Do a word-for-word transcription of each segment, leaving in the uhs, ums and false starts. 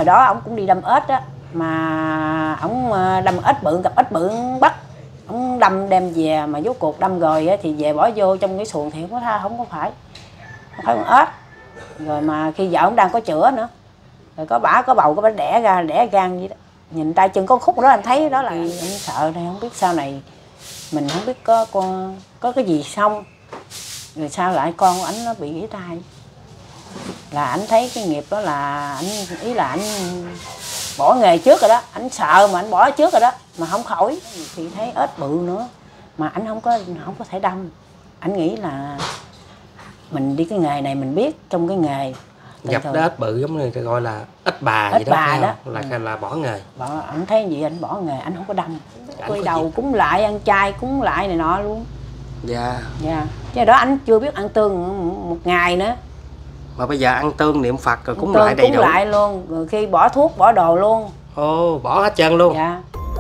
Hồi đó ổng cũng đi đâm ếch á, mà ổng đâm ếch bự, gặp ếch bự bắt ổng đâm đem về, mà rốt cuộc đâm rồi á, thì về bỏ vô trong cái xuồng thì không có tha, không có phải không phải con ếch. Rồi mà khi vợ ổng đang có chữa nữa, rồi có bả có bầu có bả đẻ ra, đẻ gan vậy đó, nhìn tay chân có khúc đó anh thấy đó là anh sợ này, không biết sau này mình không biết có có, có cái gì xong rồi sao lại con của anh nó bị gãy tay. Là anh thấy cái nghiệp đó là anh, ý là anh bỏ nghề trước rồi đó, anh sợ mà anh bỏ trước rồi đó mà không khỏi, thì thấy ếch bự nữa mà anh không có không có thể đâm. Anh nghĩ là mình đi cái nghề này mình biết trong cái nghề gặp đó ếch bự giống như gọi là ếch bà ếch gì đó, bà đó là ừ. là bỏ nghề. Bỏ, anh thấy gì anh bỏ nghề, anh không có đâm, quay đầu cúng lại, ăn chay cúng lại này nọ luôn. Dạ. Dạ. Chứ đó anh chưa biết ăn tương một ngày nữa. Mà bây giờ ăn tương niệm Phật rồi cúng tương, lại đầy đủ. Cúng lại luôn, rồi khi bỏ thuốc bỏ đồ luôn. Ồ, bỏ hết trơn luôn. Dạ.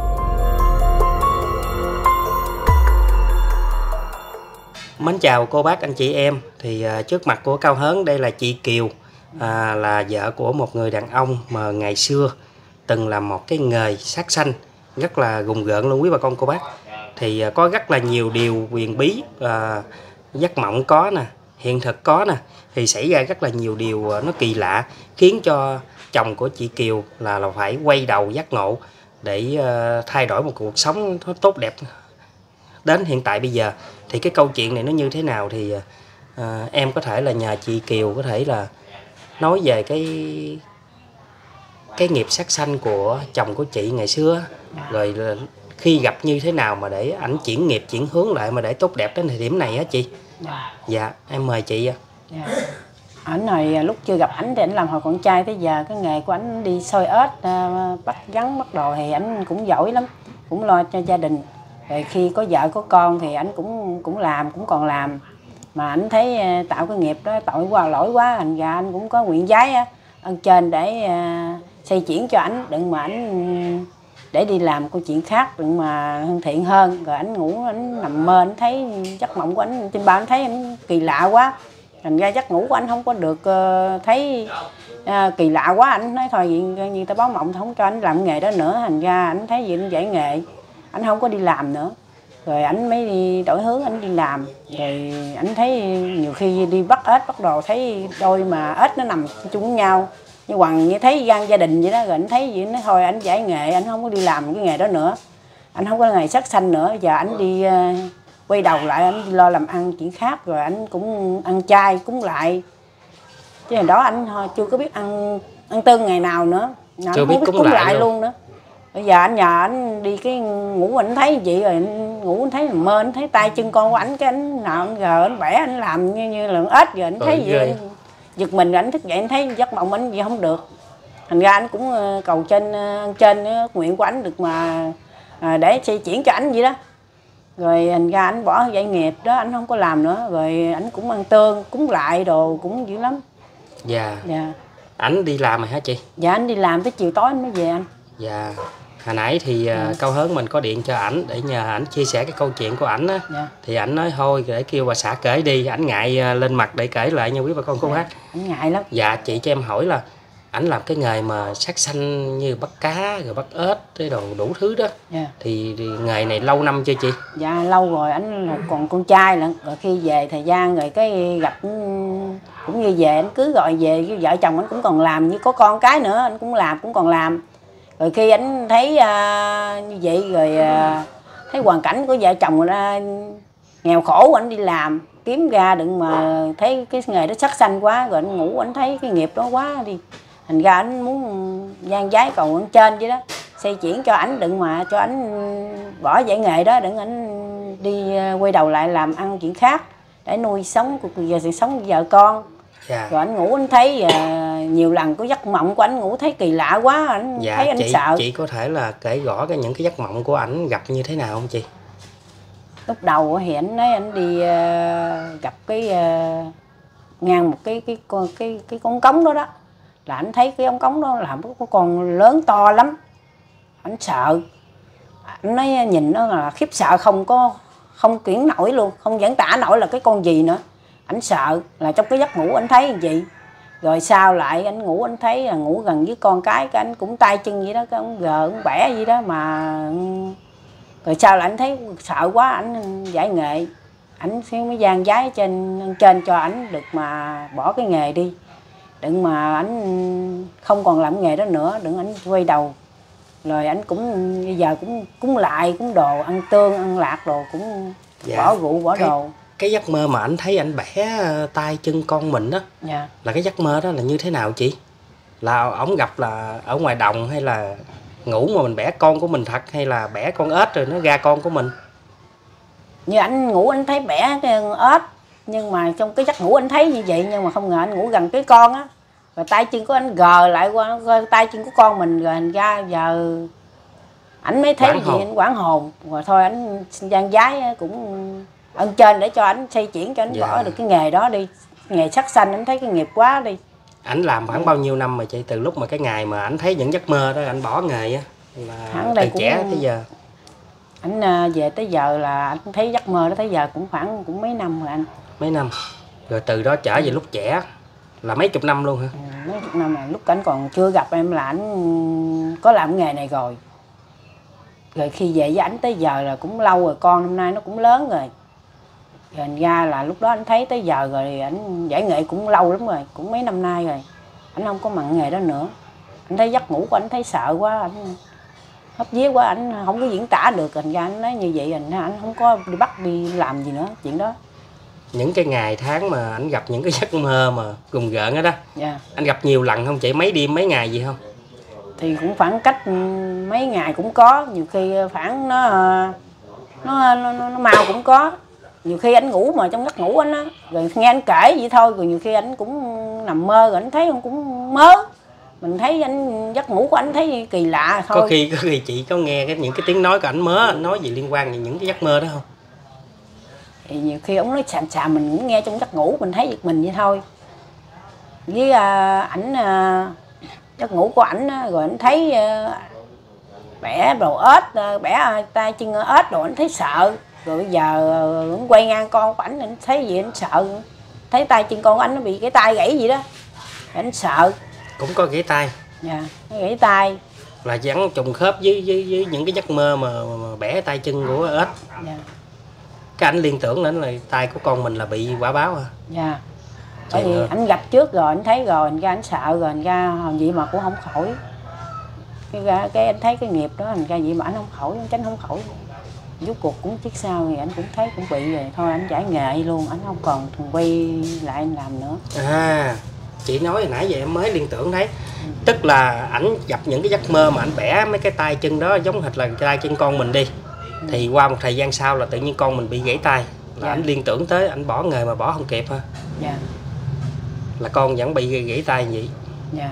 Mến chào cô bác anh chị em. Thì uh, trước mặt của Cao Hớn đây là chị Kiều, à, là vợ của một người đàn ông mà ngày xưa từng làm một cái nghề sát sanh rất là gùng gợn luôn quý bà con cô bác. Thì uh, có rất là nhiều điều huyền bí, uh, giấc mộng có nè, hiện thực có nè, thì xảy ra rất là nhiều điều uh, nó kỳ lạ, khiến cho chồng của chị Kiều là, là phải quay đầu giác ngộ để uh, thay đổi một cuộc sống nó tốt đẹp đến hiện tại bây giờ. Thì cái câu chuyện này nó như thế nào thì à, em có thể là nhờ chị Kiều có thể là nói về cái cái nghiệp sát sanh của chồng của chị ngày xưa, rồi là khi gặp như thế nào mà để ảnh chuyển nghiệp chuyển hướng lại mà để tốt đẹp đến thời điểm này á chị. Dạ. Dạ em mời chị. Dạ. Ảnh hồi lúc chưa gặp ảnh thì ảnh làm hồi con trai tới giờ, cái nghề của ảnh đi soi ếch, bắt gắn bắt đồ thì ảnh cũng giỏi lắm, cũng lo cho gia đình. Rồi khi có vợ có con thì ảnh cũng cũng làm, cũng còn làm. Mà ảnh thấy tạo cái nghiệp đó tội quá, lỗi quá, thành ra anh cũng có nguyện giái ơn trên để uh, xây chuyển cho ảnh, đừng mà ảnh để đi làm câu chuyện khác, đừng mà thân thiện hơn. Rồi ảnh ngủ, ảnh nằm mơ, ảnh thấy giấc mộng của ảnh trên bao, ảnh thấy ảnh kỳ lạ quá, thành ra giấc ngủ của anh không có được uh, thấy uh, kỳ lạ quá. Anh nói thôi vậy như ta báo mộng, không cho anh làm nghề đó nữa, thành ra anh thấy gì anh giải nghệ, anh không có đi làm nữa. Rồi anh mới đi đổi hướng, anh đi làm. Rồi anh thấy nhiều khi đi bắt ếch bắt đồ, thấy đôi mà ếch nó nằm chung với nhau như quằn như thấy gan gia đình vậy đó. Rồi anh thấy vậy nó thôi anh giải nghệ, anh không có đi làm cái nghề đó nữa, anh không có nghề sát sanh nữa. Giờ anh đi uh, quay đầu lại, anh đi lo làm ăn chuyện khác. Rồi anh cũng ăn chay cúng lại, chứ hồi đó anh chưa có biết ăn ăn tương ngày nào nữa, nào chưa biết biết cúng, cúng lại, lại luôn. luôn nữa. Bây giờ anh nhờ anh đi cái ngủ, anh thấy vậy rồi anh ngủ, anh thấy mơ, anh thấy tay chân con của anh, cái anh nào anh gờ anh bẻ, anh làm như, như là ếch. Rồi anh thấy vậy anh giật mình, rồi anh thức dậy anh thấy giấc mộng anh gì không được. Thành ra anh cũng cầu trên trên nguyện của anh được mà à, để xây chuyển cho anh vậy đó. Rồi thành ra anh bỏ dạy nghiệp đó, anh không có làm nữa. Rồi anh cũng ăn tương cúng lại đồ cũng dữ lắm. Dạ. Dạ. Ảnh đi làm rồi hả chị? Dạ anh đi làm tới chiều tối anh mới về anh. Dạ. Hồi nãy thì ừ. Cao Hớn mình có điện cho ảnh để nhờ ảnh chia sẻ cái câu chuyện của ảnh á. Dạ. Thì ảnh nói thôi để kêu bà xã kể đi, ảnh ngại lên mặt để kể lại nha quý bà con cô bác. Ảnh ngại lắm. Dạ chị cho em hỏi là ảnh làm cái nghề mà sát sanh như bắt cá rồi bắt ếch cái đồ đủ thứ đó. Dạ. Thì, thì nghề này lâu năm chưa chị? Dạ lâu rồi, ảnh là còn con trai lận. Rồi khi về thời gian rồi cái gặp cũng như về anh cứ gọi về, với vợ chồng anh cũng còn làm, như có con cái nữa anh cũng làm, cũng còn làm. Rồi khi anh thấy uh, như vậy rồi uh, thấy hoàn cảnh của vợ chồng ra nghèo khổ, anh đi làm kiếm ra, đừng mà thấy cái nghề đó sát sanh quá, rồi anh ngủ anh thấy cái nghiệp đó quá đi, thành ra anh muốn gian giái cầu anh trên vậy đó, xây chuyển cho ảnh, đừng mà cho ảnh bỏ dạy nghề đó, đừng ảnh đi quay đầu lại làm ăn chuyện khác để nuôi sống cuộc giờ sự sống với vợ con. Dạ. Rồi anh ngủ anh thấy uh, nhiều lần có giấc mộng của anh ngủ thấy kỳ lạ quá, anh dạ, thấy anh chị, sợ. Chị có thể là kể rõ cái những cái giấc mộng của ảnh gặp như thế nào không chị? Lúc đầu thì anh nói anh đi uh, gặp cái uh, ngang một cái cái cái cái cái con cống đó đó, là anh thấy cái ống cống đó là có con lớn to lắm, anh sợ, anh nói nhìn nó là khiếp sợ, không có không kiển nổi luôn, không diễn tả nổi là cái con gì nữa. Anh sợ là trong cái giấc ngủ anh thấy gì. Rồi sau lại anh ngủ anh thấy là ngủ gần với con cái, cái anh cũng tay chân vậy đó, cái ông gờ ông bẻ vậy đó mà. Rồi sau lại anh thấy sợ quá, anh giải nghệ, ảnh mới gian giái trên trên cho ảnh được mà bỏ cái nghề đi, đừng mà ảnh không còn làm nghề đó nữa, đừng ảnh quay đầu. Rồi ảnh cũng bây giờ cũng cúng lại, cúng đồ, ăn tương ăn lạc đồ, cũng dạ. bỏ rượu bỏ cái, đồ. Cái giấc mơ mà ảnh thấy ảnh bẻ tay chân con mình đó, dạ. là cái giấc mơ đó là như thế nào chị? Là ổng gặp là ở ngoài đồng, hay là ngủ mà mình bẻ con của mình thật, hay là bẻ con ếch rồi nó ra con của mình? Như anh ngủ anh thấy bẻ cái ếch, nhưng mà trong cái giấc ngủ anh thấy như vậy, nhưng mà không ngờ anh ngủ gần cái con á, rồi tay chân của anh gờ lại qua tay chân của con mình, rồi thành ra giờ ảnh mới thấy gì anh quảng hồn. Rồi thôi anh gian giái cũng ơn trên để cho anh xây chuyển cho anh dạ. bỏ được cái nghề đó đi, nghề sắc xanh. Anh thấy cái nghiệp quá đi. Ảnh làm khoảng bao nhiêu năm rồi chị, từ lúc mà cái ngày mà ảnh thấy những giấc mơ đó anh bỏ nghề á, là từ cũng, trẻ tới giờ? Anh về tới giờ là anh thấy giấc mơ đó tới giờ cũng khoảng cũng mấy năm rồi anh. Mấy năm rồi, từ đó trở về lúc trẻ là mấy chục năm luôn hả? Ừ, mấy chục năm rồi, lúc anh còn chưa gặp em là anh có làm nghề này rồi. Rồi khi về với ảnh tới giờ là cũng lâu rồi, con năm nay nó cũng lớn rồi. Rồi anh ra là lúc đó anh thấy tới giờ rồi, ảnh giải nghệ cũng lâu lắm rồi, cũng mấy năm nay rồi. Anh không có mặn nghề đó nữa. Anh thấy giấc ngủ của anh thấy sợ quá, anh hấp dí quá, anh không có diễn tả được. Anh ra anh nói như vậy, anh anh không có đi bắt đi làm gì nữa chuyện đó. Những cái ngày tháng mà anh gặp những cái giấc mơ mà gùng gợn đó đó, dạ. anh gặp nhiều lần không chị, mấy đêm mấy ngày gì không? Thì cũng khoảng cách mấy ngày cũng có, nhiều khi khoảng nó nó nó, nó mau cũng có. Nhiều khi anh ngủ mà trong giấc ngủ anh á, rồi nghe anh kể vậy thôi, rồi nhiều khi anh cũng nằm mơ rồi anh thấy anh cũng mơ. Mình thấy anh giấc ngủ của anh thấy kỳ lạ thôi. Có khi có khi chị có nghe cái những cái tiếng nói của ảnh mơ, anh nói gì liên quan đến những cái giấc mơ đó không? Thì nhiều khi ông nói xàm xàm mình cũng nghe trong giấc ngủ, mình thấy giật mình vậy thôi. Với à, ảnh à, giấc ngủ của ảnh rồi anh thấy à, bẻ đồ ếch, à, bẻ tay chân ếch rồi anh thấy sợ. Rồi bây giờ anh quay ngang con của ảnh, anh thấy gì anh sợ, thấy tay chân con của anh nó bị cái tay gãy gì đó, anh sợ. Cũng có gãy tay? Dạ, nó gãy tay. Là vẫn trùng khớp với, với, với những cái giấc mơ mà, mà bẻ tay chân của ếch. Dạ. Cái ảnh liên tưởng đến là tay của con mình là bị quả báo à? Dạ. Bởi vì anh gặp trước rồi, anh thấy rồi, anh ra anh sợ rồi, anh ra hồn gì mà cũng không khỏi. Cái, ra, cái anh thấy cái nghiệp đó, anh ra gì mà anh không khỏi, anh tránh không khỏi. Rốt cuộc cũng chiếc sau thì anh cũng thấy cũng bị rồi, thôi anh giải nghệ luôn, anh không còn quay lại anh làm nữa. À, chị nói hồi nãy giờ em mới liên tưởng đấy. Ừ. Tức là ảnh gặp những cái giấc mơ mà anh bẻ mấy cái tay chân đó giống hệt là tay chân con mình đi. Ừ. Thì qua một thời gian sau là tự nhiên con mình bị gãy tay. Là dạ. anh liên tưởng tới, anh bỏ nghề mà bỏ không kịp ha. Dạ. Là con vẫn bị gãy tay vậy. Dạ.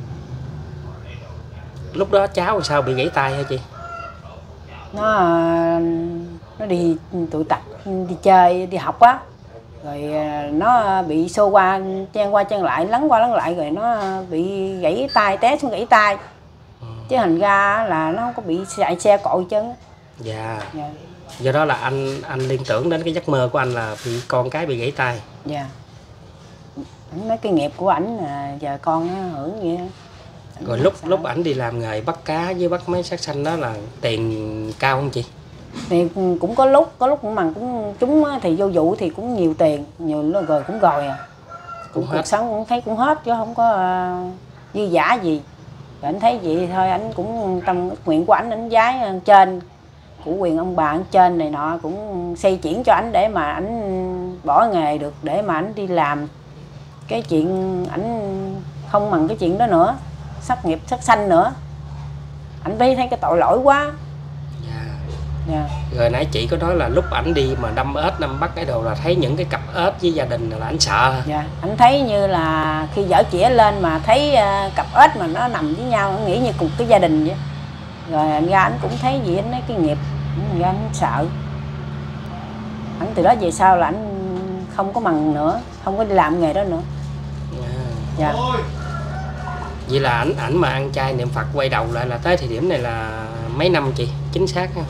Lúc đó cháu sao bị gãy tay hả chị? Nó nó đi tụ tập đi chơi đi học á, rồi nó bị xô qua chen qua chen lại, lấn qua lấn lại, rồi nó bị gãy tay, té xuống gãy tay. Ừ. Chứ thành ra là nó không có bị chạy xe cộ chứ. Dạ. Dạ. Do đó là anh anh liên tưởng đến cái giấc mơ của anh là bị con cái bị gãy tay. Dạ. Ảnh nói cái nghiệp của ảnh là giờ con nó hưởng vậy. Rồi lúc sao? Lúc ảnh đi làm nghề bắt cá với bắt mấy sát xanh đó là tiền cao không chị? Thì cũng có lúc, có lúc cũng bằng cũng chúng thì vô vụ thì cũng nhiều tiền, nhiều rồi cũng rồi à. Cũng, cũng cuộc sống cũng thấy cũng hết chứ không có uh, dư giả gì. Rồi anh thấy vậy thôi, anh cũng tâm nguyện của anh, anh giái trên của quyền ông bà anh trên này nọ cũng xây chuyển cho anh để mà anh bỏ nghề được, để mà anh đi làm cái chuyện anh không bằng cái chuyện đó nữa, sát nghiệp sát sanh nữa. Anh thấy thấy cái tội lỗi quá. Dạ. Dạ. Rồi nãy chị có nói là lúc ảnh đi mà đâm ếch đâm bắt cái đồ là thấy những cái cặp ếch với gia đình là anh sợ. Dạ, anh thấy như là khi dở chĩa lên mà thấy uh, cặp ếch mà nó nằm với nhau, anh nghĩ như cùng cái gia đình vậy. Rồi anh ra anh cũng thấy gì, anh thấy cái nghiệp, anh ra anh sợ. Anh từ đó về sau là anh không có mần nữa, không có đi làm nghề đó nữa. Dạ. Dạ. Vậy là ảnh ảnh mà ăn chay niệm Phật quay đầu lại là tới thời điểm này là mấy năm chị? Chính xác ha?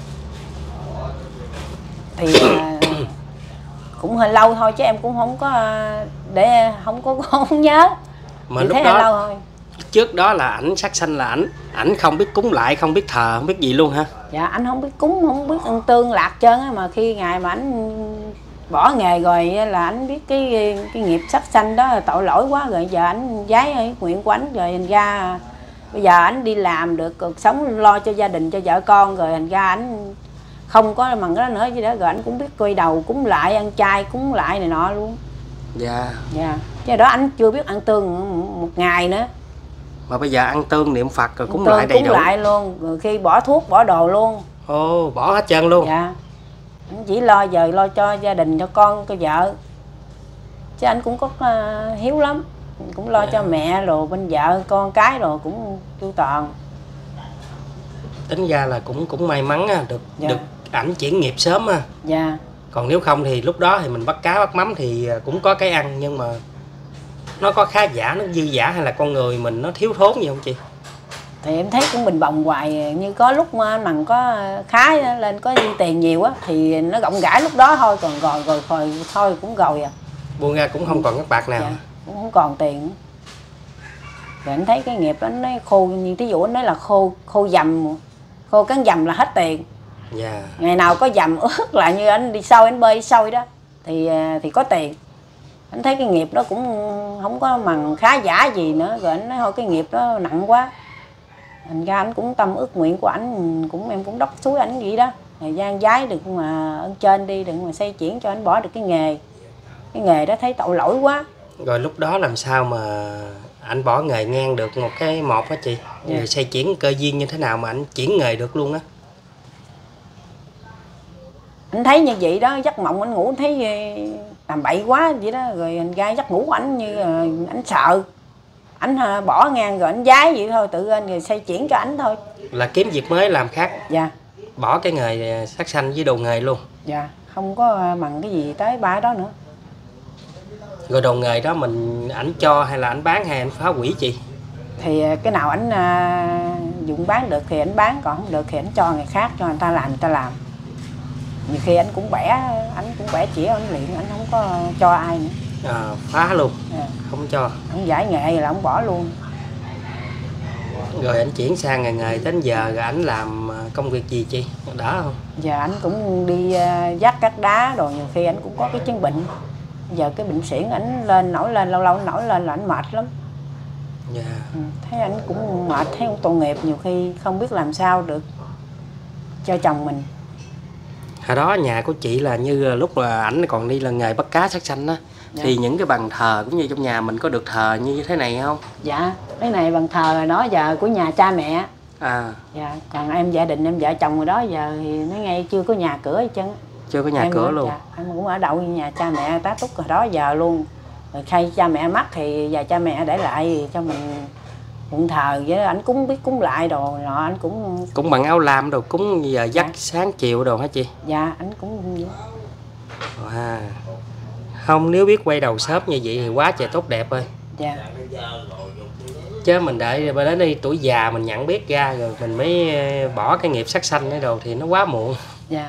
Thì uh, cũng hơi lâu thôi chứ em cũng không có để không có không nhớ. Mà chỉ lúc thấy đó lâu thôi. trước đó là ảnh sát sanh là ảnh ảnh không biết cúng lại, không biết thờ, không biết gì luôn hả? Dạ anh không biết cúng, không biết ăn tương lạc trơn á, mà khi ngày mà anh bỏ nghề rồi là anh biết cái cái nghiệp sát sanh đó là tội lỗi quá, rồi giờ anh giái ấy, nguyện của anh rồi thành ra bây giờ anh đi làm được cuộc sống lo cho gia đình cho vợ con, rồi thành ra anh không có bằng cái đó nữa, chứ đó rồi anh cũng biết quay đầu cúng lại, ăn chay cúng lại này nọ luôn. Dạ. Dạ, chứ đó anh chưa biết ăn tương một ngày nữa. Mà bây giờ ăn tương niệm Phật rồi cúng tương, lại đầy cúng đủ. lại luôn, rồi khi bỏ thuốc bỏ đồ luôn. Ồ, bỏ hết trơn luôn. Dạ, anh chỉ lo giờ lo cho gia đình, cho con, cho vợ, chứ anh cũng có uh, hiếu lắm, cũng lo Dạ. cho mẹ rồi bên vợ con cái rồi cũng chu toàn. Tính ra là cũng cũng may mắn á, được Dạ. được ảnh chuyển nghiệp sớm á. Dạ. Còn nếu không thì lúc đó thì mình bắt cá bắt mắm thì cũng có cái ăn, nhưng mà nó có khá giả, nó dư giả, hay là con người mình nó thiếu thốn gì không chị? Thì em thấy cũng bình bồng hoài, như có lúc mà mình có khá lên, có dư tiền nhiều á thì nó rộng rãi lúc đó thôi, còn rồi rồi thôi, thôi cũng rồi à. Buông ra cũng không còn các bạc nào. Dạ, cũng không còn tiền. Rồi anh thấy cái nghiệp đó nó khô, như thí dụ anh nói là khô khô dầm, khô cán dầm là hết tiền. Dạ. Ngày nào có dầm ướt lại, như anh đi sâu, anh bơi sôi đó thì thì có tiền. Anh thấy cái nghiệp đó cũng không có bằng khá giả gì nữa, rồi anh nói thôi cái nghiệp đó nặng quá, thành ra anh cũng tâm ước nguyện của anh, cũng em cũng đốc suối anh vậy đó, thời gian giái được mà ơn trên đi, đừng mà xây chuyển cho anh bỏ được cái nghề, cái nghề đó thấy tội lỗi quá. Rồi lúc đó làm sao mà anh bỏ nghề ngang được một cái một á chị? Dạ. Rồi xây chuyển cơ duyên như thế nào mà anh chuyển nghề được luôn á? Anh thấy như vậy đó, giấc mộng anh ngủ anh thấy làm bậy quá vậy đó, rồi anh ra giấc ngủ của anh như anh sợ, anh bỏ ngang rồi anh giái vậy thôi, tự anh rồi xây chuyển cho anh thôi. Là kiếm việc mới làm khác. Dạ. Bỏ cái nghề sát sanh với đồ nghề luôn. Dạ, không có bằng cái gì tới ba đó nữa. Rồi đồ nghề đó mình ảnh cho hay là ảnh bán hay ảnh phá hủy chị? Thì cái nào ảnh à, dụng bán được thì ảnh bán, còn không được thì ảnh cho người khác, cho người ta làm, người ta làm. Nhiều khi anh cũng bẻ, anh cũng bẻ chỉ anh luyện, anh không có cho ai nữa. À, phá luôn. À, không cho. ông giải nghệ là ông bỏ luôn. Rồi anh chuyển sang nghề nghề đến giờ rồi ảnh làm công việc gì chị? Đỡ không? Giờ anh cũng đi uh, dắt cắt đá rồi, nhiều khi anh cũng có cái chân bệnh. Giờ cái bệnh xỉn ảnh lên nổi lên, lâu lâu nổi lên là anh mệt lắm. Yeah. Ừ, thấy anh cũng mệt, thấy cũng tội nghiệp, nhiều khi không biết làm sao được cho chồng mình. Hồi đó nhà của chị là như lúc là ảnh còn đi làm nghề bắt cá sát sanh á. Dạ. Thì những cái bàn thờ cũng như trong nhà mình có được thờ như thế này không? Dạ, cái này bàn thờ đó giờ của nhà cha mẹ. À. Dạ, còn em gia đình em vợ chồng rồi đó giờ thì nó ngay chưa có nhà cửa gì chân. Chưa có nhà em cửa đó, luôn. Dạ, em cũng ở đậu nhà cha mẹ tá túc rồi đó giờ luôn. Rồi khi cha mẹ mất thì giờ cha mẹ để lại cho mình phụng thờ, với anh cũng biết cúng lại đồ nọ, anh cũng cũng bằng áo lam đồ cúng giờ dắt dạ. Sáng chiều đồ hả chị? Dạ, anh cũng à. Không, nếu biết quay đầu sớm như vậy thì quá trời tốt đẹp rồi. Dạ. Chứ mình đợi mà đến đi tuổi già mình nhận biết ra rồi mình mới bỏ cái nghiệp sát sanh cái đồ thì nó quá muộn. Dạ.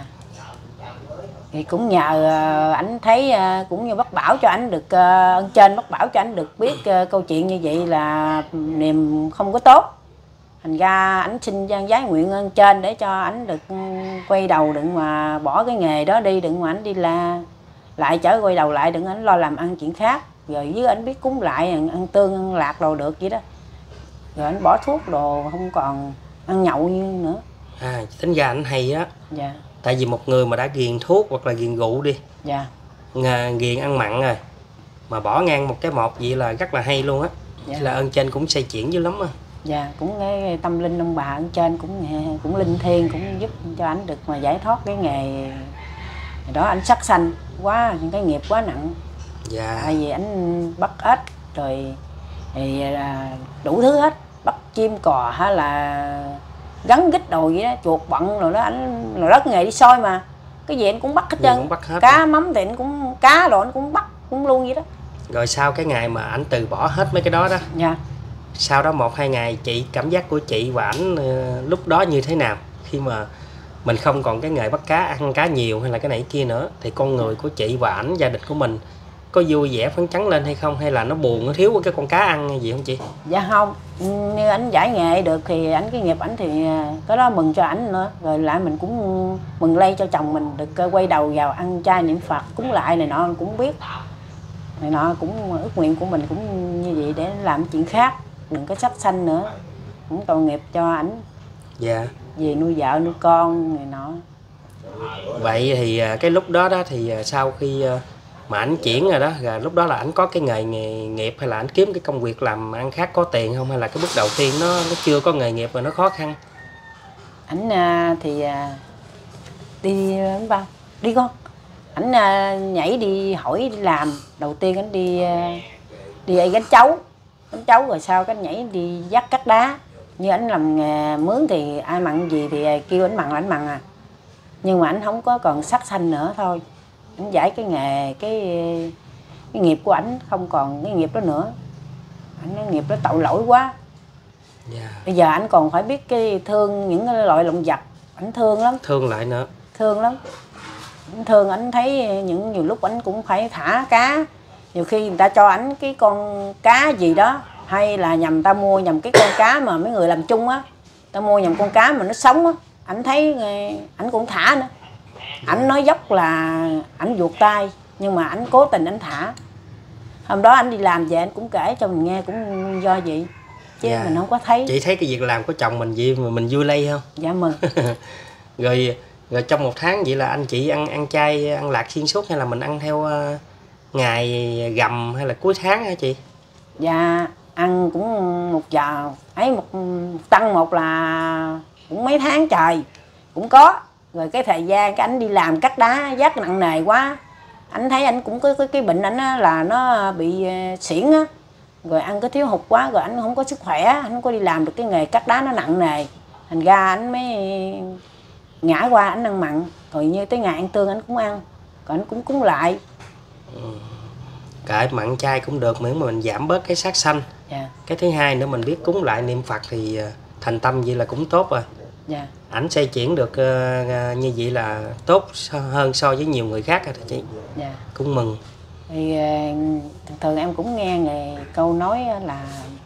Thì cũng nhờ ảnh thấy cũng như bác bảo cho ảnh được ơn trên, bác bảo cho ảnh được biết câu chuyện như vậy là niềm không có tốt, thành ra ảnh xin gian giái nguyện ơn trên để cho ảnh được quay đầu, đừng mà bỏ cái nghề đó đi, đừng mà ảnh đi là lại trở quay đầu lại, đừng ảnh lo làm ăn chuyện khác, rồi với ảnh biết cúng lại ăn tương ăn lạc đồ được vậy đó, rồi ảnh bỏ thuốc đồ không còn ăn nhậu như nữa. À, tính ra ảnh hay á. Dạ. Tại vì một người mà đã ghiền thuốc hoặc là ghiền rượu đi, dạ. ghiền ăn mặn rồi mà bỏ ngang một cái một vậy là rất là hay luôn á. Dạ. Là ơn trên cũng xây chuyển dữ lắm á. Dạ, cũng cái tâm linh ông bà ơn trên cũng cũng linh thiêng cũng giúp cho anh được mà giải thoát cái nghề đó. Anh sát sanh quá, những cái nghiệp quá nặng. Dạ. Tại vì anh bắt ếch rồi thì đủ thứ hết, bắt chim cò hay là gắn gích đồ vậy đó, chuột bận rồi đó, anh là rất nghề đi soi mà cái gì anh cũng bắt hết trơn, cá rồi. Mắm thì anh cũng cá rồi anh cũng bắt cũng luôn vậy đó. Rồi sau cái ngày mà anh từ bỏ hết mấy cái đó đó, dạ. Sau đó một hai ngày chị cảm giác của chị và ảnh uh, lúc đó như thế nào khi mà mình không còn cái nghề bắt cá, ăn cá nhiều hay là cái này kia nữa, thì con người của chị và ảnh, gia đình của mình có vui vẻ phấn chấn lên hay không, hay là nó buồn, nó thiếu cái con cá ăn hay gì không chị? Dạ không, như ảnh giải nghệ được thì ảnh cái nghiệp ảnh thì cái đó mừng cho ảnh nữa, rồi lại mình cũng mừng lây cho chồng mình được quay đầu vào ăn chay niệm Phật cúng lại này nọ, cũng biết này nọ, cũng ước nguyện của mình cũng như vậy để làm chuyện khác, đừng có sát sanh nữa, cũng tội nghiệp cho ảnh. Dạ. Về nuôi vợ nuôi con này nọ. Vậy thì cái lúc đó đó thì sau khi mà ảnh chuyển rồi đó, rồi lúc đó là ảnh có cái nghề, nghề nghiệp hay là ảnh kiếm cái công việc làm ăn khác có tiền không, hay là cái bước đầu tiên nó nó chưa có nghề nghiệp và nó khó khăn? Ảnh thì đi ba đi con ảnh nhảy đi hỏi đi làm, đầu tiên ảnh đi đi ấy gánh chấu gánh chấu rồi sau cái nhảy đi vác cắt đá. Như ảnh làm nghề mướn thì ai mặn gì thì kêu ảnh mặn là ảnh mặn à, nhưng mà ảnh không có còn sắc xanh nữa thôi, ảnh giải cái nghề cái cái nghiệp của ảnh không còn cái nghiệp đó nữa, ảnh nói nghiệp đó tội lỗi quá. Yeah. Bây giờ ảnh còn phải biết cái thương những cái loại động vật, ảnh thương lắm, thương lại nữa, thương lắm, ảnh thương. Ảnh thấy những nhiều lúc ảnh cũng phải thả cá, nhiều khi người ta cho ảnh cái con cá gì đó, hay là nhầm ta mua nhầm cái con cá mà mấy người làm chung á, ta mua nhầm con cá mà nó sống á, ảnh thấy ảnh cũng thả nữa. Ảnh nói dốc là ảnh vuột tay, nhưng mà ảnh cố tình ảnh thả. Hôm đó ảnh đi làm về ảnh cũng kể cho mình nghe, cũng do vậy chứ dạ. Mình không có thấy. Chị thấy cái việc làm của chồng mình gì mà mình vui lây không? Dạ mừng. rồi rồi trong một tháng vậy là anh chị ăn ăn chay ăn lạc xuyên suốt, hay là mình ăn theo uh, ngày gầm hay là cuối tháng hả chị? Dạ ăn cũng một giờ ấy, một tăng một là cũng mấy tháng trời cũng có. Rồi cái thời gian cái ảnh đi làm cắt đá vác nặng nề quá, ảnh thấy ảnh cũng có cái, cái bệnh ảnh là nó bị xỉn á, rồi ăn cái thiếu hụt quá, rồi ảnh không có sức khỏe, ảnh không có đi làm được cái nghề cắt đá nó nặng nề, thành ra ảnh mới ngã qua ảnh ăn mặn. Rồi như tới ngày ăn tương ảnh cũng ăn, rồi ảnh cũng cúng lại. Ừ. Cải mặn chay cũng được, miễn mà mình giảm bớt cái sát sanh. Dạ. Cái thứ hai nữa mình biết cúng lại niệm Phật thì thành tâm vậy là cũng tốt rồi. Dạ. Ảnh xây chuyển được uh, như vậy là tốt hơn so với nhiều người khác rồi chị. Dạ. Cũng mừng. Thì thường thường em cũng nghe người câu nói là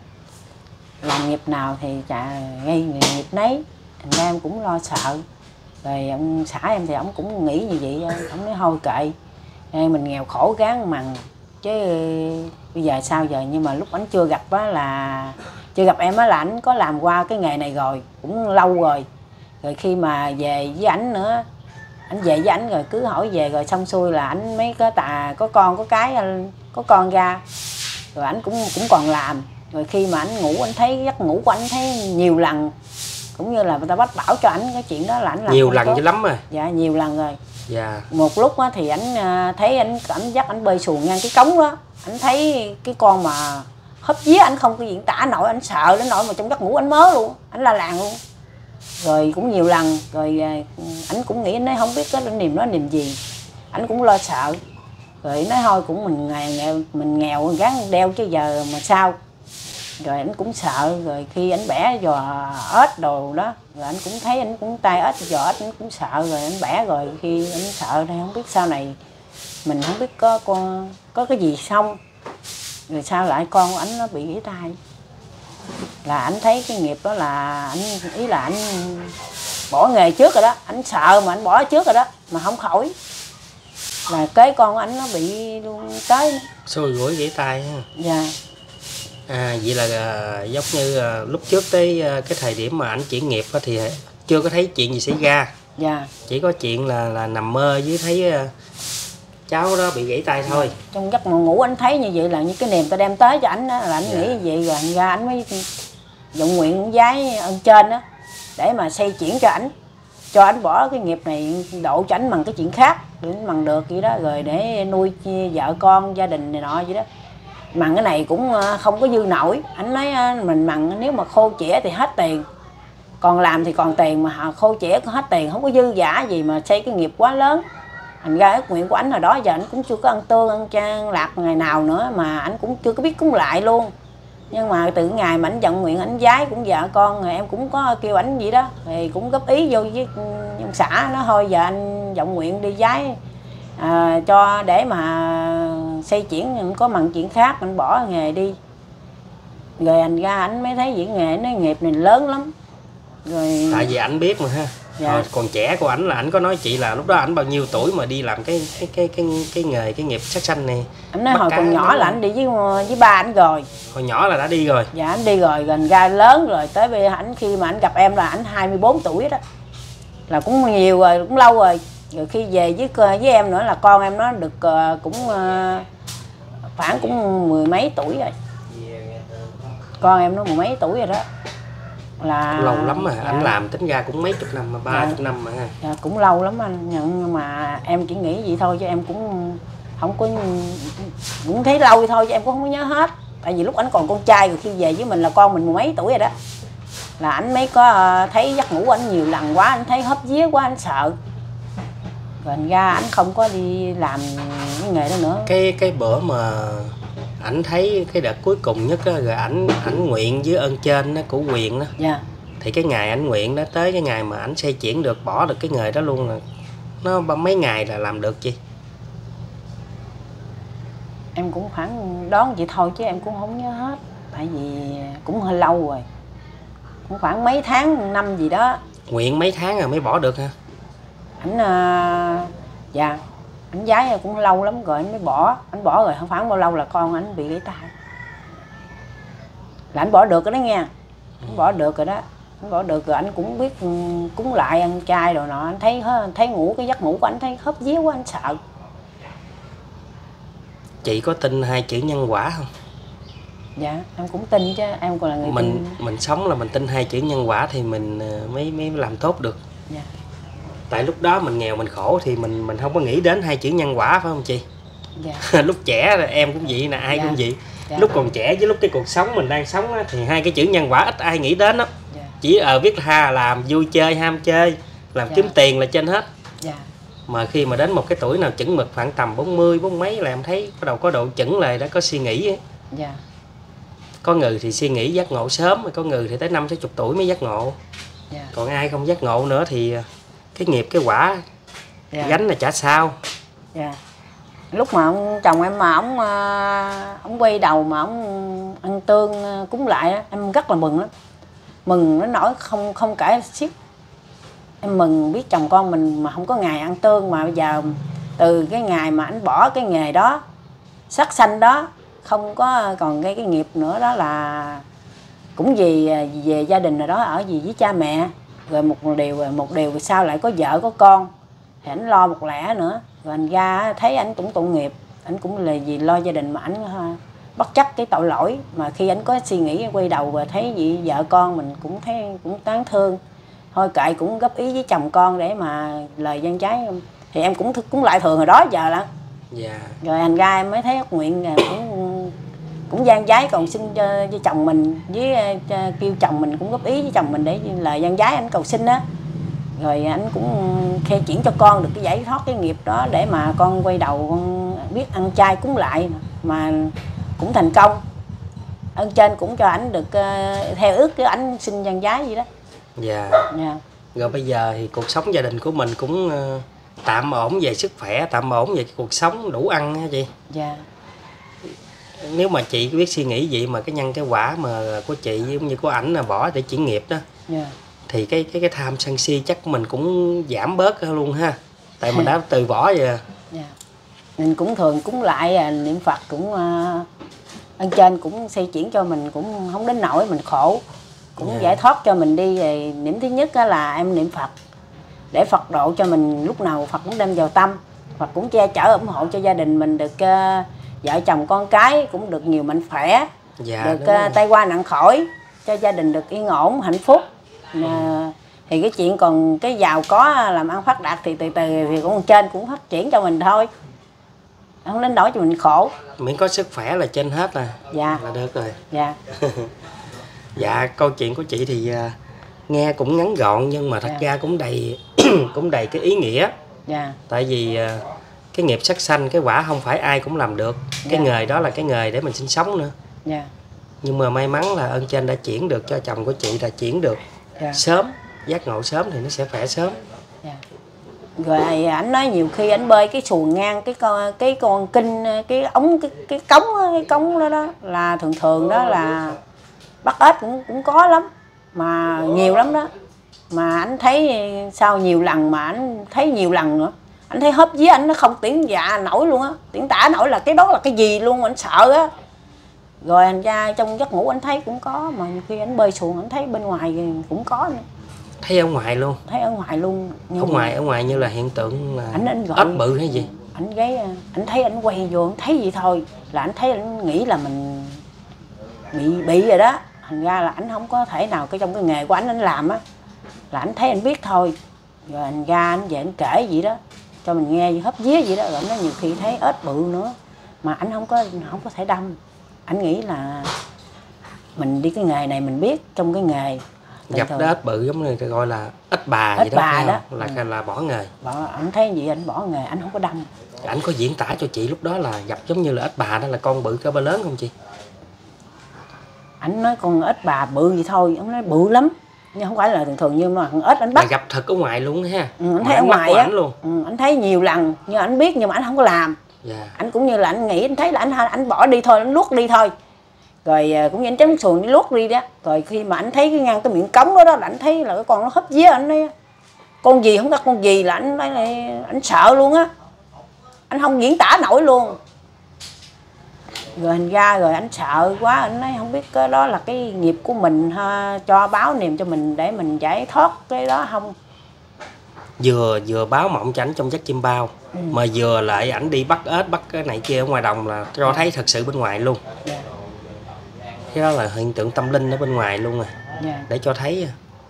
làm nghiệp nào thì chả gây nghiệp nấy, thành ra em cũng lo sợ. Rồi ông xã em thì ông cũng nghĩ như vậy, ông nói thôi kệ, mình nghèo khổ gán mằng chứ bây giờ sao giờ. Nhưng mà lúc ảnh chưa gặp á là chưa gặp em á là ảnh có làm qua cái nghề này rồi, cũng lâu rồi. Rồi khi mà về với ảnh nữa, ảnh về với ảnh rồi cứ hỏi về, rồi xong xuôi là ảnh mấy cái tà có con có cái có con ra, rồi ảnh cũng cũng còn làm. Rồi khi mà ảnh ngủ, ảnh thấy giấc ngủ của ảnh thấy nhiều lần, cũng như là người ta bắt bảo cho ảnh cái chuyện đó là ảnh làm nhiều lần dữ lắm rồi. Dạ nhiều lần rồi. Dạ. Một lúc á thì ảnh thấy ảnh ảnh dắt ảnh bơi xuồng ngang cái cống đó, ảnh thấy cái con mà húp vía, ảnh không có diễn tả nổi, ảnh sợ đến nỗi mà trong giấc ngủ ảnh mớ luôn, ảnh la làng luôn. Rồi cũng nhiều lần rồi ảnh cũng nghĩ, nói không biết cái niềm đó niềm gì, ảnh cũng lo sợ. Rồi nói thôi cũng mình nghèo, mình nghèo gắng đeo chứ giờ mà sao. Rồi ảnh cũng sợ. Rồi khi ảnh bẻ giò ếch đồ đó, rồi ảnh cũng thấy ảnh cũng tay ếch giò ếch, ảnh cũng sợ. Rồi ảnh bẻ, rồi khi ảnh sợ thì không biết sau này mình không biết có con có cái gì xong, rồi sao lại con của ảnh nó bị gãy tay. Là ảnh thấy cái nghiệp đó là ảnh, ý là ảnh bỏ nghề trước rồi đó, ảnh sợ mà ảnh bỏ trước rồi đó mà không khỏi, là kế con của ảnh nó bị luôn tới xôi gũi gãy tay ha. Dạ. À, vậy là uh, giống như uh, lúc trước tới uh, cái thời điểm mà ảnh chuyển nghiệp uh, thì chưa có thấy chuyện gì xảy ra. Dạ. Chỉ có chuyện là là nằm mơ với thấy uh, cháu đó bị gãy tay thôi. Trong giấc ngủ anh thấy như vậy là như cái niềm ta đem tới cho ảnh đó, là anh dạ. nghĩ như vậy, rồi anh ra anh mới dụng nguyện giái ơn trên đó để mà xây chuyển cho ảnh, cho ảnh bỏ cái nghiệp này, độ cho ảnh bằng cái chuyện khác để ảnh bằng được vậy đó, rồi để nuôi vợ con gia đình này nọ vậy đó. Mằng cái này cũng không có dư nổi, ảnh nói mình mằng nếu mà khô chĩa thì hết tiền, còn làm thì còn tiền, mà khô chĩa có hết tiền, không có dư giả gì mà xây cái nghiệp quá lớn. Thành ra ước nguyện của ảnh hồi đó giờ ảnh cũng chưa có ăn tương ăn chan lạc ngày nào nữa, mà ảnh cũng chưa có biết cúng lại luôn. Nhưng mà từ ngày mà ảnh vận nguyện ảnh giái cũng vợ con, rồi em cũng có kêu ảnh vậy đó, thì cũng góp ý vô với ông xã, nó thôi giờ anh vận nguyện đi giái à, cho để mà xây chuyển có bằng chuyện khác mình bỏ nghề đi. Rồi anh ra anh mới thấy diễn nghề nó nghiệp này lớn lắm. Rồi tại vì ảnh biết mà ha. Dạ. Rồi còn trẻ của ảnh là ảnh có nói chị là lúc đó ảnh bao nhiêu tuổi mà đi làm cái cái cái cái cái nghề cái nghiệp sát sanh này? Anh nói hồi còn nhỏ là anh đi với với ba anh rồi. Hồi nhỏ là đã đi rồi. Dạ anh đi rồi, gần ra lớn rồi tới bây giờ ảnh khi mà anh gặp em là ảnh hai mươi bốn tuổi đó. Là cũng nhiều rồi, cũng lâu rồi. Rồi khi về với với em nữa là con em nó được cũng khoảng cũng mười mấy tuổi rồi. Con em nó mười mấy tuổi rồi đó. Là lâu lắm mà. Dạ. Anh làm tính ra cũng mấy chục năm mà ba chục dạ. năm mà ha. Dạ, cũng lâu lắm anh, nhưng mà em chỉ nghĩ vậy thôi chứ em cũng không có, cũng thấy lâu thôi chứ em cũng không có nhớ hết. Tại vì lúc anh còn con trai, rồi khi về với mình là con mình mười mấy tuổi rồi đó, là anh mới có thấy giấc ngủ anh nhiều lần quá, anh thấy hấp vía quá anh sợ, rồi anh ra anh không có đi làm cái nghề đó nữa. Cái cái bữa mà ảnh thấy cái đợt cuối cùng nhất á, rồi ảnh ảnh nguyện với ơn trên đó, của quyền đó. Dạ. Thì cái ngày ảnh nguyện đó tới cái ngày mà ảnh xây chuyển được, bỏ được cái nghề đó luôn, là nó mấy ngày là làm được chị? Em cũng khoảng đoán vậy thôi chứ em cũng không nhớ hết, tại vì cũng hơi lâu rồi, cũng khoảng mấy tháng năm gì đó. Nguyện mấy tháng rồi mới bỏ được hả? Ảnh uh, dạ ảnh giái cũng lâu lắm rồi anh mới bỏ. Anh bỏ rồi không khoảng bao lâu là con anh bị gãy tay, là anh bỏ được rồi đó nha. Anh bỏ được rồi đó, anh bỏ được rồi anh cũng biết cúng lại ăn chay rồi nọ. Anh thấy thấy ngủ cái giấc ngủ của anh thấy hấp vía quá anh sợ. Chị có tin hai chữ nhân quả không? Dạ em cũng tin chứ, em còn là người mình tin. Mình sống là mình tin hai chữ nhân quả thì mình mới mới làm tốt được. Dạ. Tại lúc đó mình nghèo mình khổ thì mình mình không có nghĩ đến hai chữ nhân quả, phải không chị? Dạ. Lúc trẻ là em cũng vậy nè, ai dạ. cũng vậy. Dạ. Lúc còn trẻ với lúc cái cuộc sống mình đang sống á, thì hai cái chữ nhân quả ít ai nghĩ đến đó. Dạ. Chỉ ở ờ, biết ha làm vui chơi ham chơi, làm dạ. kiếm tiền là trên hết. Dạ. Mà khi mà đến một cái tuổi nào chững mực khoảng tầm bốn mươi bốn mấy là em thấy bắt đầu có độ chững lại, đã có suy nghĩ ấy. Dạ. Có người thì suy nghĩ giác ngộ sớm, có người thì tới năm sáu chục tuổi mới giác ngộ. Dạ. Còn ai không giác ngộ nữa thì cái nghiệp cái quả dạ. gánh là chả sao. Dạ. Lúc mà ông chồng em mà ông ông quay đầu mà ông ăn tương cúng lại đó, em rất là mừng lắm, mừng nó nổi không không kể xiết. Em mừng biết chồng con mình mà không có ngày ăn tương, mà bây giờ từ cái ngày mà anh bỏ cái nghề đó sát sanh đó, không có còn cái cái nghiệp nữa đó, là cũng vì về gia đình rồi đó, ở gì với cha mẹ, rồi một điều một điều sau lại có vợ có con thì anh lo một lẻ nữa. Rồi anh ra thấy anh cũng tội nghiệp, anh cũng là vì lo gia đình mà anh bất chấp cái tội lỗi. Mà khi anh có suy nghĩ quay đầu và thấy gì vợ con mình cũng thấy cũng tán thương, thôi kệ cũng góp ý với chồng con để mà lời gian trái, thì em cũng cũng lại thường hồi đó giờ lắm. Yeah. Rồi anh ra em mới thấy ước nguyện cũng cũng gian giái cầu xin cho, cho chồng mình, với cho, kêu chồng mình cũng góp ý với chồng mình để lời gian giái anh cầu xin á. Rồi anh cũng khe chuyển cho con được cái giải thoát cái nghiệp đó, để mà con quay đầu con biết ăn chay cúng lại mà cũng thành công. Ơn trên cũng cho ảnh được uh, theo ước cái ảnh xin gian giái gì đó. Dạ. Yeah. Yeah. Rồi bây giờ thì cuộc sống gia đình của mình cũng uh, tạm ổn về sức khỏe, tạm ổn về cuộc sống đủ ăn hả chị? Dạ. Yeah. Nếu mà chị biết suy nghĩ vậy mà cái nhân cái quả mà của chị cũng như của ảnh là bỏ để chuyển nghiệp đó. Dạ. Yeah. Thì cái cái cái tham sân si chắc mình cũng giảm bớt luôn ha. Tại mình đã từ bỏ rồi. Dạ. Mình cũng thường cúng lại niệm Phật cũng uh, ơn trên cũng xây chuyển cho mình cũng không đến nỗi mình khổ, cũng yeah. giải thoát cho mình đi. Rồi niệm thứ nhất là em niệm Phật để Phật độ cho mình, lúc nào Phật cũng đem vào tâm, Phật cũng che chở ủng hộ cho gia đình mình được uh, vợ chồng con cái cũng được nhiều mạnh khỏe, dạ, được uh, tai qua nạn khỏi, cho gia đình được yên ổn hạnh phúc. Ừ. Uh, thì cái chuyện còn cái giàu có làm ăn phát đạt thì từ từ thì cũng trên cũng phát triển cho mình thôi, không đến nỗi cho mình khổ. Miễn có sức khỏe là trên hết rồi. Dạ. Là được rồi. Dạ. Dạ, câu chuyện của chị thì uh, nghe cũng ngắn gọn nhưng mà thật dạ. ra cũng đầy cũng đầy cái ý nghĩa. Dạ. Tại vì uh, cái nghiệp sát sanh, cái quả không phải ai cũng làm được. Cái dạ. nghề đó là cái nghề để mình sinh sống nữa. Dạ. Nhưng mà may mắn là ơn trên đã chuyển được cho chồng của chị, đã chuyển được dạ. sớm, giác ngộ sớm thì nó sẽ khỏe sớm. Dạ. Rồi ảnh nói nhiều khi ảnh bơi cái xuồng ngang cái con cái con kinh cái ống cái cái cống cái cống đó đó là thường thường đó là bắt ếch cũng cũng có lắm, mà nhiều lắm đó. Mà anh thấy sau nhiều lần mà anh thấy nhiều lần nữa, anh thấy hớp vía anh nó không tiếng dạ nổi luôn á, tiếng tả nổi là cái đó là cái gì luôn, anh sợ á. Rồi anh ra trong giấc ngủ anh thấy cũng có, mà nhiều khi anh bơi xuồng anh thấy bên ngoài cũng có nữa. Thấy ở ngoài luôn? Thấy ở ngoài luôn. Nhưng ở ngoài ở ngoài như là hiện tượng là anh, anh gọi, ếch bự hay gì? Anh gáy, anh thấy anh quay vô anh thấy gì thôi là anh thấy anh nghĩ là mình bị bị rồi đó. Thành ra là anh không có thể nào cái trong cái nghề của anh anh làm á, là anh thấy anh biết thôi. Rồi anh ra anh về anh kể gì đó cho mình nghe hấp vía vậy đó, rồi nó nhiều khi thấy ếch bự nữa mà anh không có không có thể đâm. Anh nghĩ là mình đi cái nghề này mình biết trong cái nghề gặp đó ếch bự giống như gọi là ếch bà ếch gì đó, bà đó. Là ừ. là bỏ nghề. Bỏ, anh thấy gì anh bỏ nghề, anh không có đâm. Anh có diễn tả cho chị lúc đó là gặp giống như là ếch bà đó là con bự cỡ ba lớn không chị? Anh nói con ếch bà bự gì thôi, anh nói bự lắm nhưng không phải là thường thường như mà ếch anh bắt. Là gặp thật ở ngoài luôn ha? Ừ, anh thấy ở ngoài á. Luôn. Ừ, anh thấy nhiều lần nhưng anh biết nhưng mà anh không có làm. Yeah. Anh cũng như là anh nghĩ anh thấy là anh anh bỏ đi thôi, anh luốt đi thôi. Rồi cũng như anh chém xuồng đi luốt đi đó. Rồi khi mà anh thấy cái ngang cái miệng cống đó đó là anh thấy là cái con nó hấp vía anh nói con gì không có con gì là anh nói là anh sợ luôn á. Anh không diễn tả nổi luôn. Rồi anh ra rồi anh sợ quá, anh nói không biết cái đó là cái nghiệp của mình ha, cho báo niềm cho mình để mình giải thoát cái đó không. Vừa vừa báo mộng cho ảnh trong giấc chim bao, ừ. mà vừa lại ảnh đi bắt ếch bắt cái này kia ở ngoài đồng là cho thấy thật sự bên ngoài luôn. Yeah. Cái đó là hiện tượng tâm linh ở bên ngoài luôn rồi. Yeah. Để cho thấy.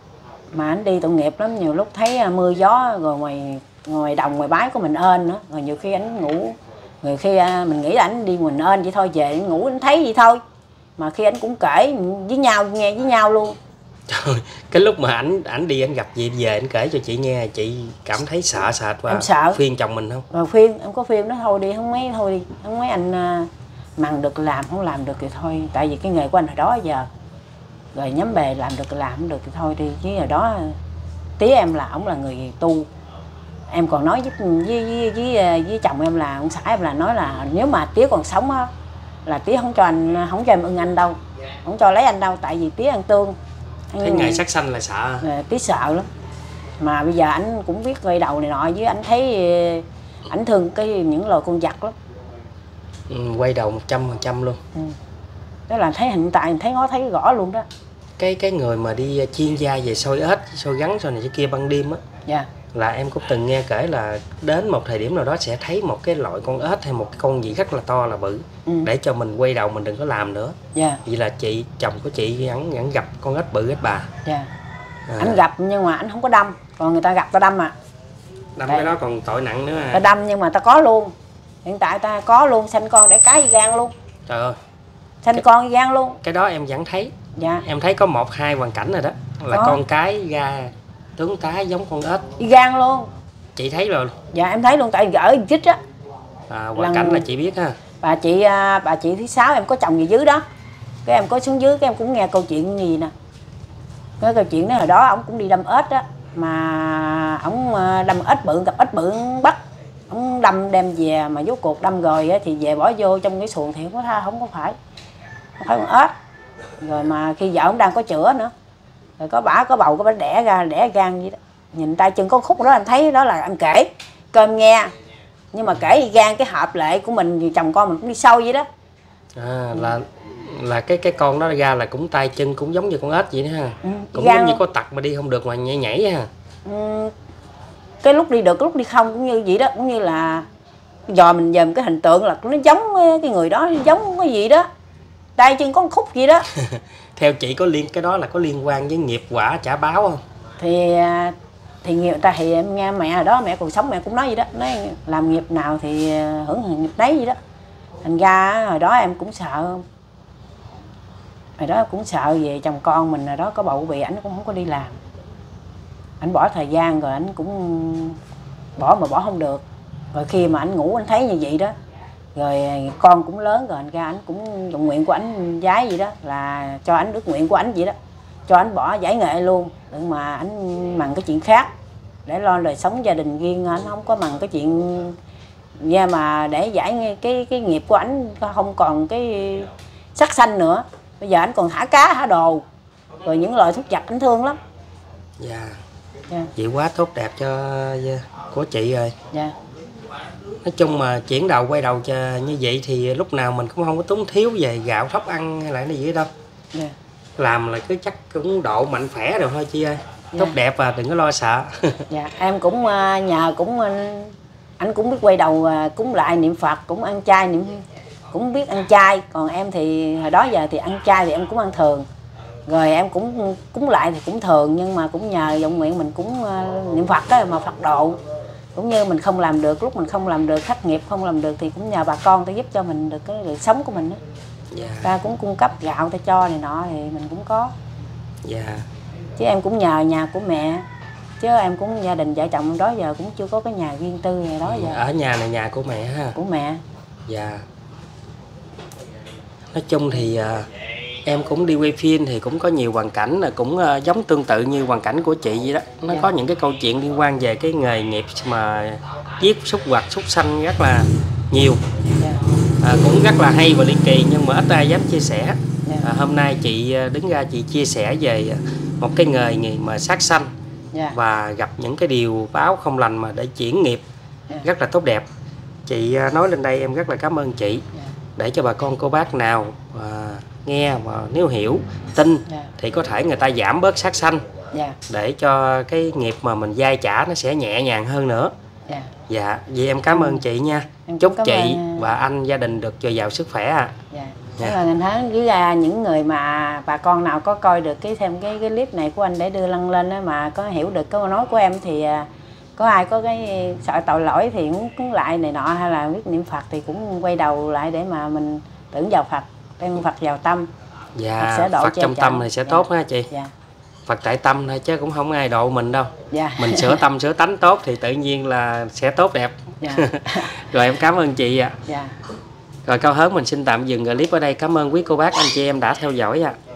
Mà anh đi tội nghiệp lắm, nhiều lúc thấy mưa gió rồi ngoài ngoài đồng ngoài bãi của mình ên nữa, rồi nhiều khi anh ngủ. Người khi mình nghĩ là anh đi mình ên vậy thôi, về anh ngủ anh thấy vậy thôi. Mà khi anh cũng kể với nhau, nghe với nhau luôn. Trời, cái lúc mà ảnh ảnh đi anh gặp gì về anh kể cho chị nghe, chị cảm thấy sợ sệt và em sợ. Khuyên chồng mình không? Rồi khuyên, em có khuyên nó thôi đi, không mấy thôi đi, không mấy anh mằng được làm, không làm được thì thôi. Tại vì cái nghề của anh hồi đó giờ, rồi nhóm bè làm được làm không được thì thôi đi. Chứ hồi đó tía em là ổng là người tu. Em còn nói với, với, với, với, với chồng em là, ông xã em là nói là nếu mà tía còn sống á, là tía không cho anh, không cho em ưng anh đâu, không cho lấy anh đâu, tại vì tía ăn tương. Thấy ngày sát sanh là sợ. Tía sợ lắm. Mà bây giờ anh cũng biết quay đầu này nọ, với anh thấy ảnh thương cái những loài con vật lắm. Ừ, quay đầu một trăm phần trăm luôn. Ừ. Đó là thấy hiện tại thấy nó thấy rõ luôn đó. Cái cái người mà đi chuyên gia về soi ếch, soi gắn, soi này cái kia ban đêm á. Dạ. Là em cũng từng nghe kể là đến một thời điểm nào đó sẽ thấy một cái loại con ếch hay một cái con gì rất là to là bự, ừ. để cho mình quay đầu mình đừng có làm nữa. Dạ. Vậy là chị chồng của chị vẫn vẫn gặp con ếch bự, ếch bà. Dạ. À. Anh gặp nhưng mà anh không có đâm, còn người ta gặp ta đâm mà. Đâm cái đó còn tội nặng nữa à. Ta đâm nhưng mà ta có luôn. Hiện tại ta có luôn, sanh con để cái gan luôn. Trời ơi. Sanh cái, con gan luôn. Cái đó em vẫn thấy. Dạ. Em thấy có một hai hoàn cảnh rồi đó. Là có. Con cái ra tướng tá giống con ếch. Gan luôn. Chị thấy rồi. Dạ em thấy luôn, tại ở chích á. À, hoàn Lần... cảnh là chị biết ha. Bà chị bà chị thứ sáu em có chồng gì dưới đó. Cái em có xuống dưới cái em cũng nghe câu chuyện gì nè. Cái câu chuyện đó hồi đó ông cũng đi đâm ếch á, mà ông đâm ếch bự, gặp ếch bự bắt, ông đâm đem về mà vô cuộc đâm rồi á, thì về bỏ vô trong cái xuồng thì không có tha, không có phải không phải con ếch. Rồi mà khi vợ ông đang có chữa nữa, rồi có bả có bầu có bả đẻ ra, đẻ gan vậy đó, nhìn tay chân có khúc đó em thấy đó là em kể cơm nghe, nhưng mà kể gan cái hợp lệ của mình thì chồng con mình cũng đi sâu vậy đó. À, là là cái cái con đó ra là cũng tay chân cũng giống như con ếch vậy đó ha. Ừ, cũng gan... giống như có tật mà đi không được mà nhảy nhảy ha. Ừ, cái lúc đi được cái lúc đi không cũng như vậy đó, cũng như là dò mình dòm cái hình tượng là nó giống cái người đó, giống cái gì đó, tay chân có một khúc gì đó. Theo chị có liên cái đó là có liên quan với nghiệp quả trả báo không? Thì thì người ta thì em nghe mẹ hồi đó mẹ còn sống mẹ cũng nói vậy đó, nói làm nghiệp nào thì hưởng nghiệp đấy vậy đó. Thành ra hồi đó em cũng sợ, hồi đó cũng sợ về chồng con mình, hồi đó có bầu bị ảnh cũng không có đi làm, ảnh bỏ thời gian rồi ảnh cũng bỏ mà bỏ không được. Rồi khi mà ảnh ngủ anh thấy như vậy đó, rồi con cũng lớn rồi, anh ra ảnh cũng dụng nguyện của ảnh giái vậy đó, là cho ảnh ước nguyện của ảnh vậy đó, cho ảnh bỏ giải nghệ luôn, đừng mà ảnh mằng cái chuyện khác, để lo đời sống gia đình riêng, anh không có màng cái chuyện nha, mà để giải cái cái nghiệp của ảnh không còn cái sắc xanh nữa. Bây giờ ảnh còn thả cá thả đồ rồi những loại thuốc giặc, ảnh thương lắm. Dạ. Dạ. Chị quá tốt đẹp cho của chị rồi. Dạ. Nói chung mà chuyển đầu quay đầu cho như vậy thì lúc nào mình cũng không có túng thiếu về gạo thóc ăn hay là cái gì đâu. Dạ. Làm là cứ chắc cũng độ mạnh khỏe rồi thôi chị ơi. Dạ. Tốt đẹp và đừng có lo sợ. Dạ, em cũng nhờ cũng anh cũng biết quay đầu cúng lại niệm Phật, cũng ăn chay niệm cũng biết ăn chay. Còn em thì hồi đó giờ thì ăn chay thì em cũng ăn thường. Rồi em cũng cúng lại thì cũng thường, nhưng mà cũng nhờ vọng nguyện mình cũng niệm Phật đó, mà Phật độ. Cũng như mình không làm được, lúc mình không làm được, thất nghiệp không làm được thì cũng nhờ bà con ta giúp cho mình được cái đời sống của mình đó. Dạ. Ta cũng cung cấp gạo ta cho này nọ thì mình cũng có. Dạ. Chứ em cũng nhờ nhà của mẹ, chứ em cũng gia đình vợ chồng đó giờ cũng chưa có cái nhà riêng tư này đó giờ. Ở nhà này nhà của mẹ ha. Của mẹ. Dạ. Nói chung thì uh, em cũng đi quay phim thì cũng có nhiều hoàn cảnh là cũng uh, giống tương tự như hoàn cảnh của chị vậy đó. Nó Dạ. có những cái câu chuyện liên quan về cái nghề nghiệp mà giết súc vật, súc sanh rất là nhiều. Dạ. À, cũng rất là hay và ly kỳ nhưng mà ít ai dám chia sẻ. Dạ. À, hôm nay chị đứng ra chị chia sẻ về một cái nghề nghề mà sát sanh. Dạ. Và gặp những cái điều báo không lành mà để chuyển nghiệp. Dạ. Rất là tốt đẹp. Chị nói lên đây em rất là cảm ơn chị. Dạ. Để cho bà con cô bác nào à, nghe mà nếu hiểu tin Dạ. thì có thể người ta giảm bớt sát sanh. Dạ. Để cho cái nghiệp mà mình dai trả nó sẽ nhẹ nhàng hơn nữa. Dạ. Dạ, vậy em cảm ơn chị nha. Em Chúc cảm chị ơn... và anh gia đình được dồi dào sức khỏe ạ. À. Dạ. Dạ. Thế là mình thấy với ra những người mà bà con nào có coi được cái thêm cái cái clip này của anh để đưa lăng lên đó, mà có hiểu được cái nói của em thì có ai có cái sợ tội lỗi thì muốn cúng lại này nọ hay là biết niệm Phật thì cũng quay đầu lại để mà mình tưởng vào Phật, đem Phật vào tâm. Dạ, Phật, sẽ độ Phật trong cho tâm thì sẽ dạ. tốt ha chị. Dạ. Phật tại tâm thôi chứ cũng không ai độ mình đâu. Dạ. Mình sửa tâm sửa tánh tốt thì tự nhiên là sẽ tốt đẹp. Dạ. Rồi em cảm ơn chị ạ. À. Dạ. Rồi Cao Hớn mình xin tạm dừng clip ở đây. Cảm ơn quý cô bác anh chị em đã theo dõi ạ. À.